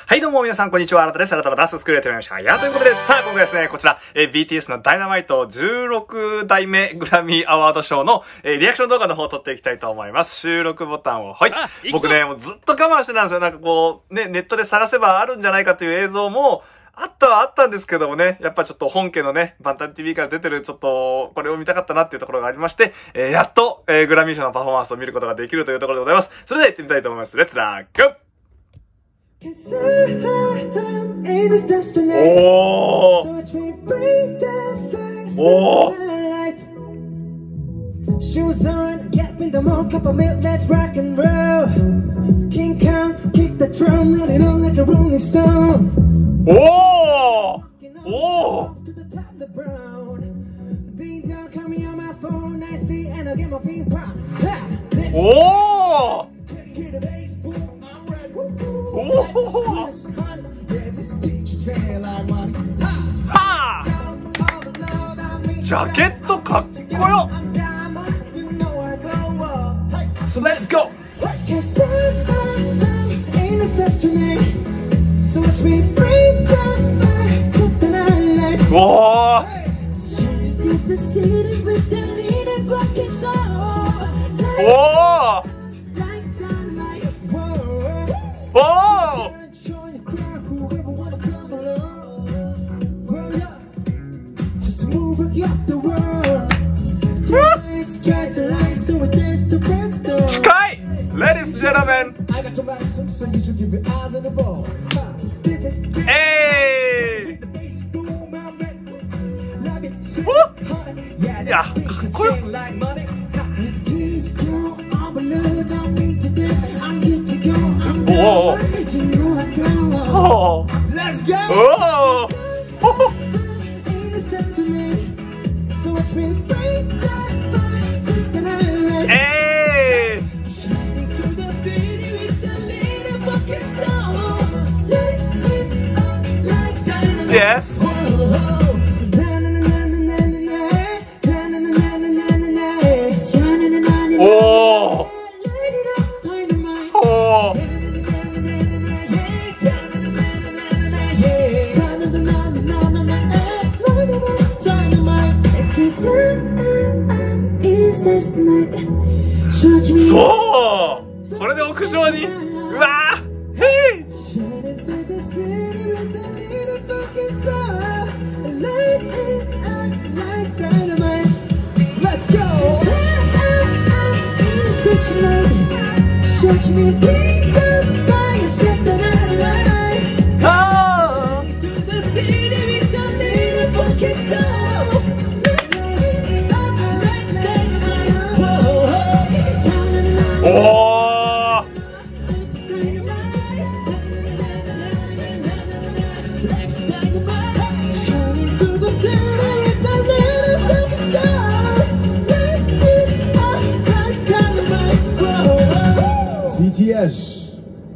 はいどうも皆さんこんにちは、新田です。新田のダンススクールやってまいりました。ということで、さあ今回ですね、こちら、BTS のダイナマイト16代目グラミーアワード賞の、リアクション動画の方を撮っていきたいと思います。収録ボタンを、はい。僕ね、もうずっと我慢してたんですよ。なんかこう、ね、ネットで探せばあるんじゃないかという映像も、あったんですけどもね、やっぱちょっと本家のね、バンタン TV から出てるちょっと、これを見たかったなっていうところがありまして、やっと、グラミー賞のパフォーマンスを見ることができるというところでございます。それでは行ってみたいと思います。レッツラーゴー！ Shoes on, get in the mall, cup of milk, let's rock and roll. King Kong, kick the drum, rolling on like a rolling stone. Oh! To the top of the brown. Ding dong, call me on my phone, I see, and I'll get my ping pong. Oh! Hear the bass, boom, I'm red. Oh! Yeah, this beat you train like money. Ha! ジャケットかっこよ。So let's go! Whoa! Whoa! Whoa! Just move up the world. Skies are light, so it is to break the Sky! Ladies and gentlemen! I got your medicine, so you should keep your eyes on the ball. Hey! いや、かっこよ。おお。 Let's go! おお。Yes. Oh. Oh.そう。これで屋上に。うわー。へい。 BTS。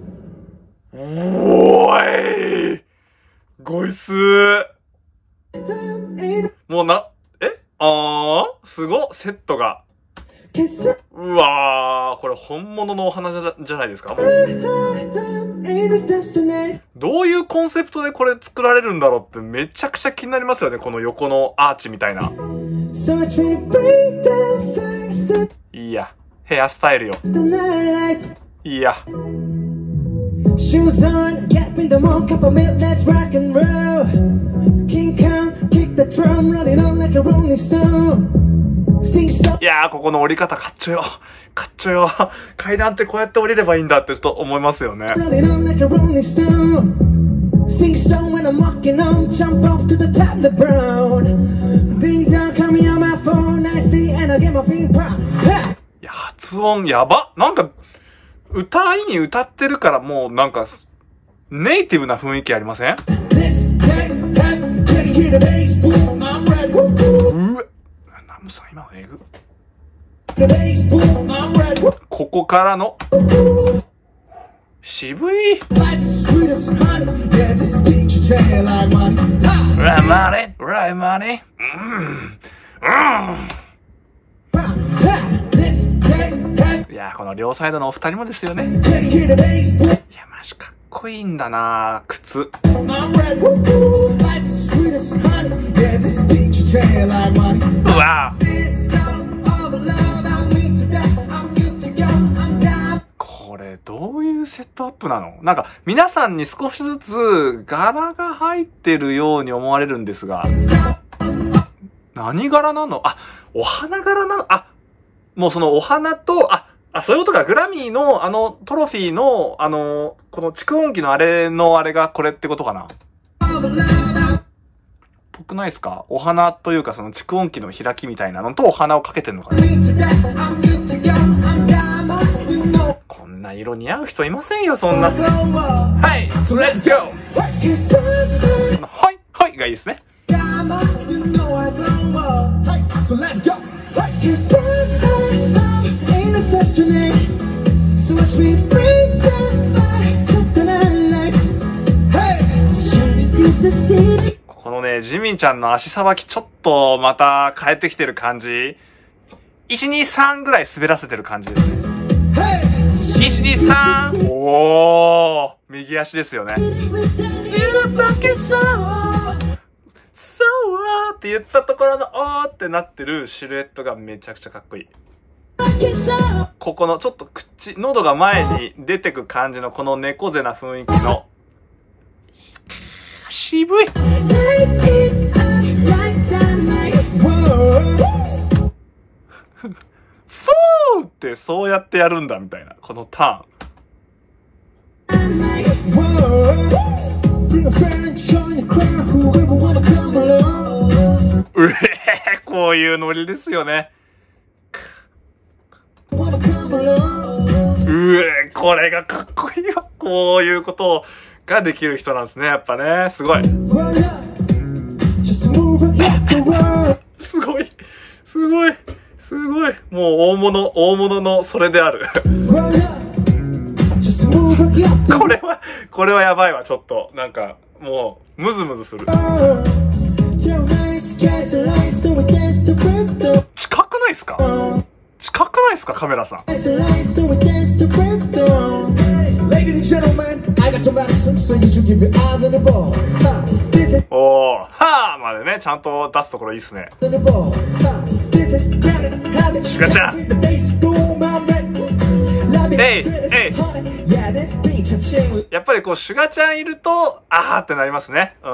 おーい。ごいすー。もうすごっ、セットが。うわー、これ本物のお花じゃないですか。どういうコンセプトでこれ作られるんだろうってめちゃくちゃ気になりますよね。この横のアーチみたいな。いいや、ヘアスタイルよ。いいや。 Shoes on, get in the mall, cup of milk, let's rock and roll. King Kong, kick the drum, rolling on like a rolling stone. いやー、ここの降り方かっちょよ。かっちょよ。階段ってこうやって降りればいいんだってちょっと思いますよね。 Rolling on like a rolling stone. Sing song when I'm walking on, jump off to the top of the brown. Ding dong, call me on my phone, I see, and I'll get my ping pong. いや、発音やば。なんか、歌いに歌ってるからもうなんか、ネイティブな雰囲気ありません？うわ、ナムさん今のエグ。ここからの、渋い。ラマネ、ラマネ。いやー、この両サイドのお二人もですよね。いや、マジかっこいいんだな靴。うわこれどういうセットアップなの？なんか皆さんに少しずつ柄が入ってるように思われるんですが、何柄なの？あ、お花柄なの？あ、もうそのお花と、そういうことか。グラミーのトロフィーのこの蓄音機のあれがこれってことかな？ぽくないですか？お花というかその蓄音機の開きみたいなのとお花をかけてんのかな？こんな色似合う人いませんよ、そんな。はい、Let's go! はい、はいがいいですね。このね、ジミンちゃんの足さばきちょっとまた変えてきてる感じ。1、2、3ぐらい滑らせてる感じですね。1、2、3! おー、右足ですよね。そうって言ったところのおーってなってるシルエットがめちゃくちゃかっこいい。ここのちょっと喉が前に出てく感じのこの猫背な雰囲気の渋い。フォーってそうやってやるんだみたいなこのターン。こういうノリですよね。これがかっこいいわ。こういうことができる人なんですね、やっぱね。すごい。すごい。すごい。すごい。もう大物のそれである。これはやばいわ、ちょっと。なんか、もう、ムズムズする。近くないっすか？近くないっすか、カメラさん。おー、はーまでね、ちゃんと出すところいいっすね。シュガちゃん。やっぱりこう、シュガちゃんいると、あーってなりますね。うん。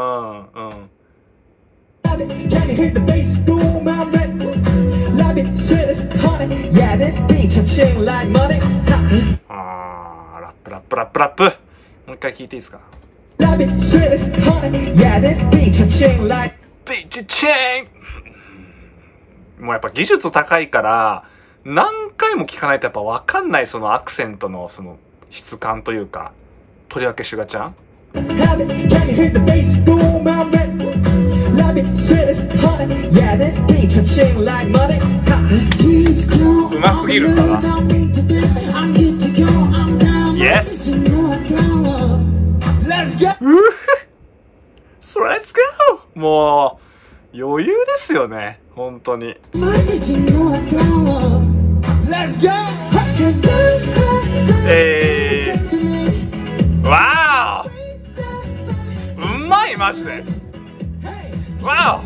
ラップ。もう一回聞いていいですか？ビーチチェーン。もうやっぱ技術高いから、何回も聞かないとやっぱ分かんないそのアクセントのその質感というか。とりわけシュガちゃん。うますぎるから。Yes! Let's go! So let's go! もう余裕ですよね、本当に。Let's go! わーお！うまいマジで。わ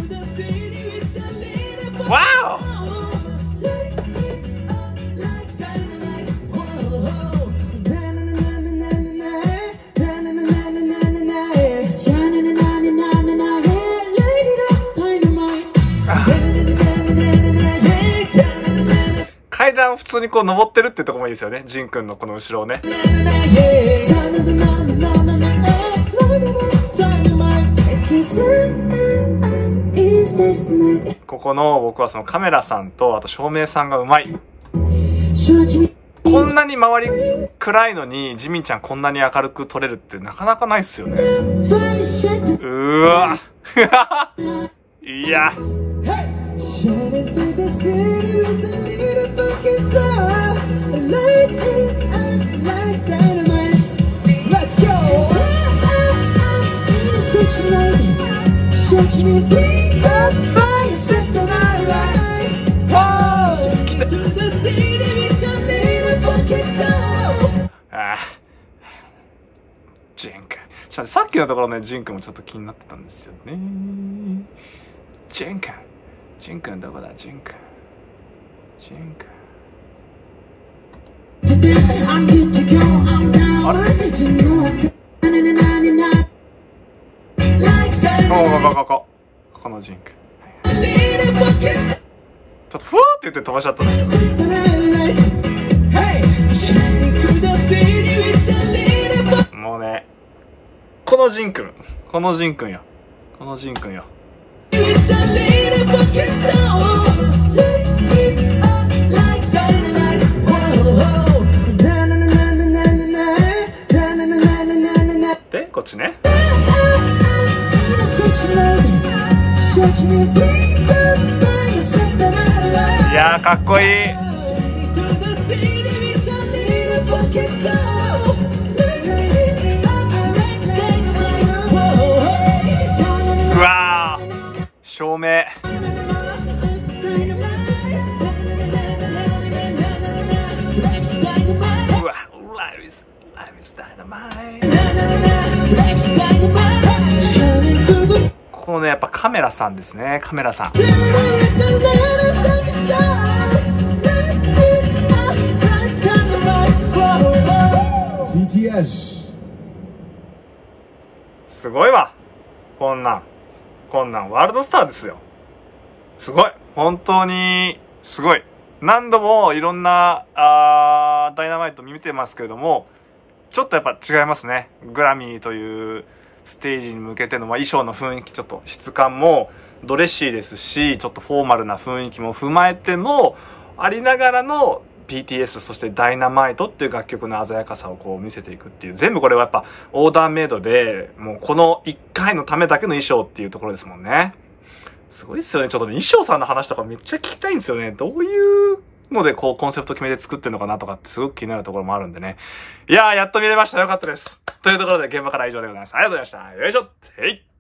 お！わお！階段を普通にこう登ってるってとこもいいですよね。ジンくんのこの後ろをね。ここの僕はそのカメラさんとあと照明さんがうまい。こんなに周り暗いのにジミンちゃんこんなに明るく撮れるってなかなかないっすよね。うわいやジンク。ちょっと待って、さっきのところね、ジンクもちょっと気になってたんですよね。ジンク。ジンクどこだ、ジンク。ジンク。あれこのジンク。ちょっとふわーって言って飛ばしちゃったんだけど。もうね、このジンくんよ。このジンくんよ。で、こっちね。いやー、かっこいい。うわー、照明。うわ、Life is Dynamite。このね、やっぱカメラさんですね、カメラさん。すごいわ。こんなんワールドスターですよ。すごい。本当に、すごい。何度もいろんな、ダイナマイト見てますけれども、ちょっとやっぱ違いますね。グラミーというステージに向けての、衣装の雰囲気、ちょっと質感もドレッシーですし、ちょっとフォーマルな雰囲気も踏まえての、ありながらの BTS、そしてダイナマイトっていう楽曲の鮮やかさをこう見せていくっていう、全部これはやっぱオーダーメイドで、もうこの1回のためだけの衣装っていうところですもんね。すごいですよね。ちょっと衣装さんの話とかめっちゃ聞きたいんですよね。どういうのでこうコンセプト決めて作ってるのかなとかってすごく気になるところもあるんでね。いやー、やっと見れました。よかったです。というところで現場からは以上でございます。ありがとうございました。よいしょ。